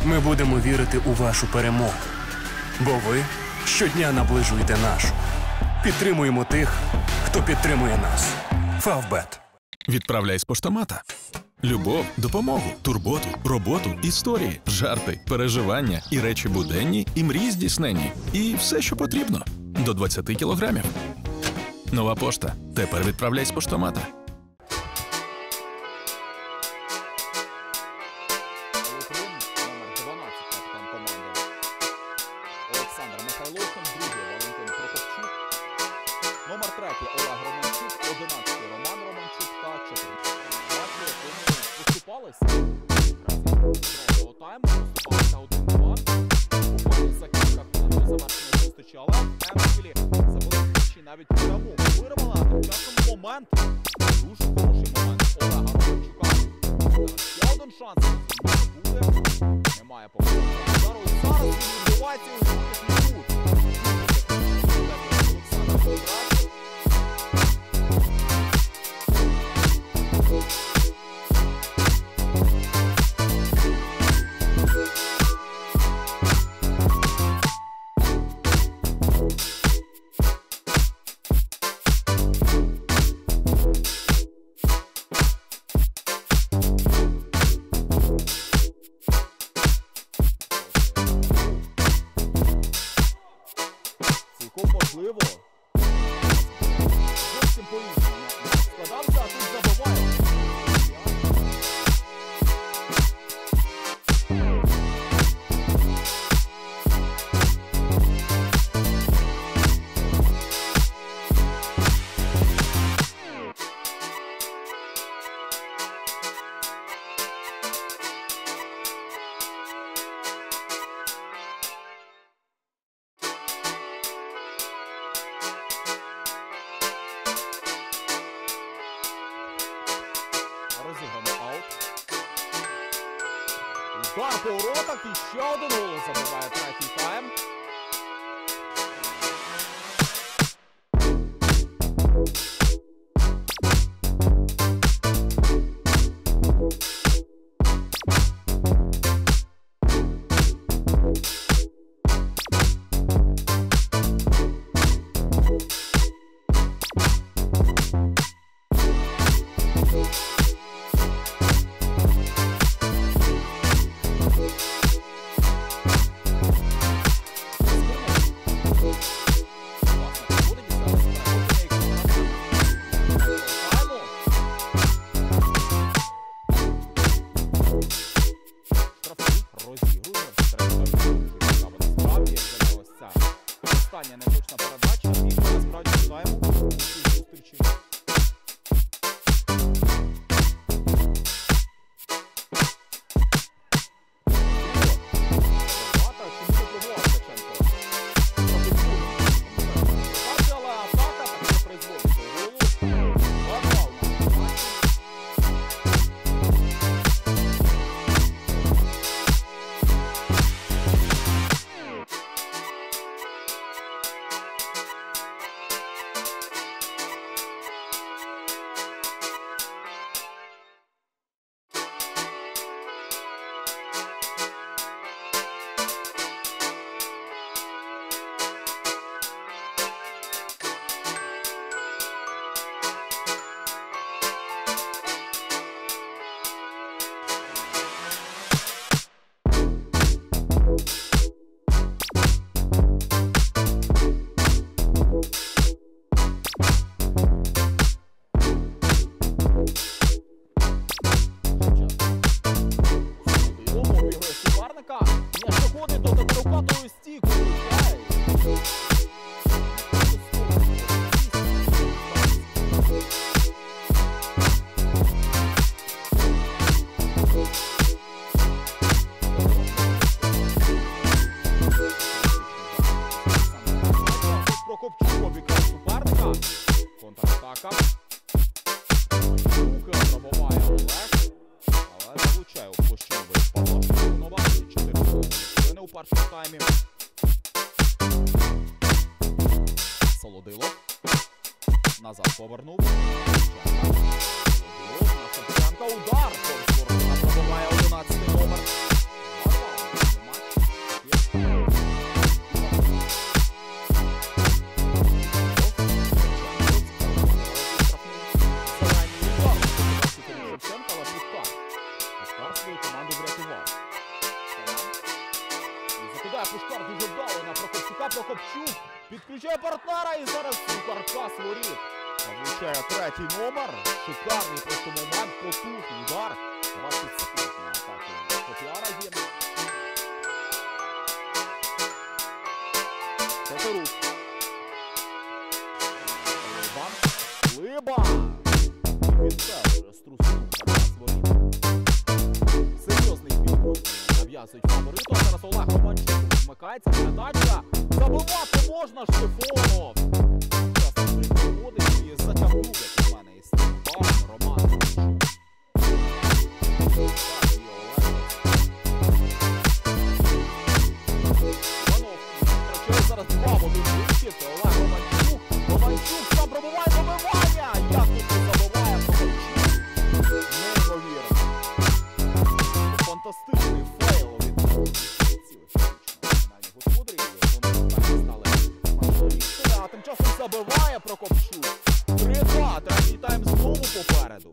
Ми будемо вірити у вашу перемогу. Бо ви щодня наближуєте нашу. Підтримуємо тих, хто підтримує нас. Фавбет. Відправляй з поштомата. Любов, допомогу, турботу, роботу, історії, жарти, переживання і речі буденні, і мрії здійсненні. І все, що потрібно. До 20 кілограмів. Нова пошта. Тепер відправляй з поштомата. Олександр Михайловський, другий Валентин Прокопчук, номер 3 Олег Романчук, 11 Роман Романчук та 14. Бачили, тому виступалися другого тайму, виступалися 1-2. Буквально за кілька хвилин до завершення зустрічі, але Емфілі забили двічі навіть пряму. Вирвала тим часом момент, дуже хороший момент Олега Романчука. Ще один шанс буде, немає повинного удару. Зараз він відбувається у других минут. Цілком можливо. Зовсім по-іншому складався, а тут забиває. Розіграно аут. Удар по воротах і ще один гол забиває третій тайм. Остання неточна передача, і ми насправді чекаємо у цій зустрічі. Контратака. Руки пробиває Олег, але залучає у площину Павла Шумунова. 4 хвилини у першому таймі. Солодило. Назад повернув. Солодило. На Шевченка удар. Пробиває 11-й номер. Пушкар дуже вдало на Прокопчука. Прокопчук підключає партнера і зараз каркас воріт. Влучає третій номер. Шикарний просто момент, потужний удар. 20 секунд на атаку Котяра є. Тетерук. Либа. Він теж струснув каркас воріт. Серйозний підход нав'язують фавориту. А зараз Олег Романчук вмикається. Передача. Забивати можна, Штефонов. Зараз приходить і затягнув, як у мене, із цим баром Роман Романчук. Втрачає зараз 2-1 вихід. Олег Романчук. Романчук сам пробиває добивання. Як тут не забиває Романчук? Неймовірно. Фантастичний фейл від цілих національних господарів. Вони так і стали можливістю. А тим часом забиває Прокопчук. 3-2. Третій тайм знову попереду.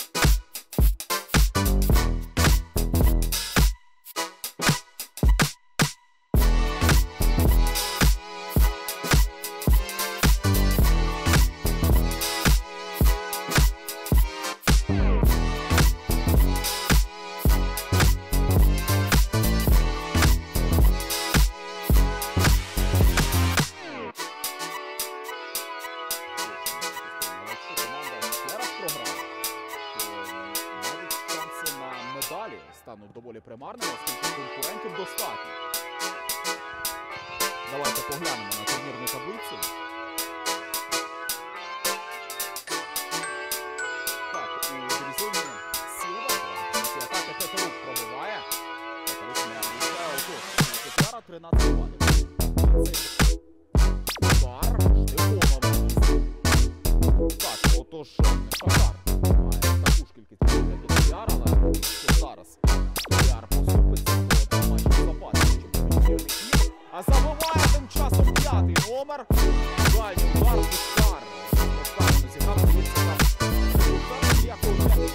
Далі стануть доволі примарними, оскільки конкурентів достатньо. Давайте поглянемо на турнірну таблицю. Так, у дивізіоні Сілва ці атаки Тетерук пробиває. Тетерук не влучає. Отож, у Котяра 13 балів. Удар. Штефонов на місці. Так, отож, Шахтар має таку ж кількість балів до Котяра, але зараз Котяр поступиться до матчу запасу, щоб турнірний хід. А забиває тим часом 5-й номер. Дальній удар Пушкар. Пушкар не зіграв, здається, там Пушкар ніякого не.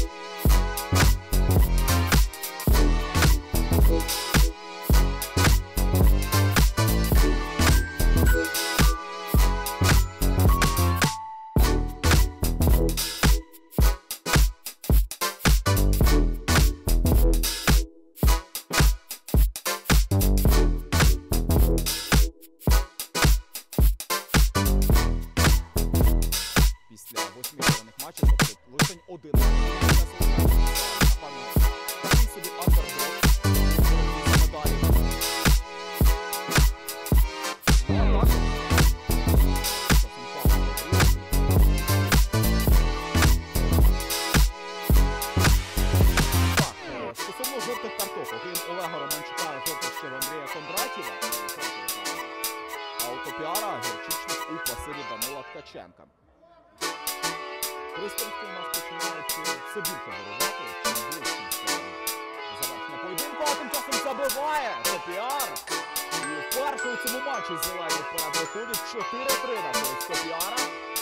Після 8 зіграних матчів, тобто лишень 1 такий собі андердог з медалі. Ну а так. Так, стосовно жовтих карток, окрім Олега Романчука, жовтих ще в Андрія Кондратєва, а у Котяра гірчичник у пасиві Данила Ткаченка. Пристрасті у нас починають все більше вирувати, чим ближче завершення поєдинку, а тим часом забиває Котяр. І вперше у цьому матчі зелені вперед виходить 4-3 на користь Котяра.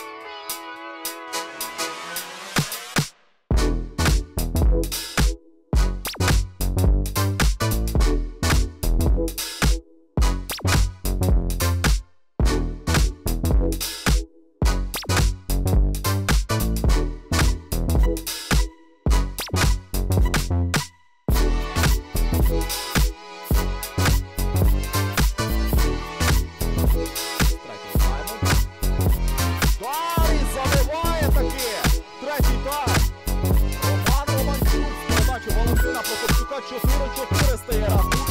Прокопчука 4-4 стає рахунок.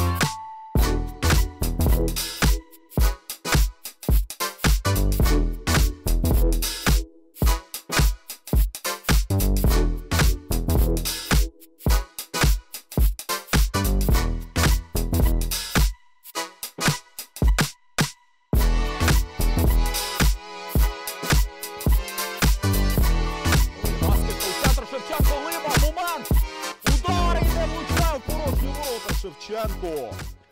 Шевченко.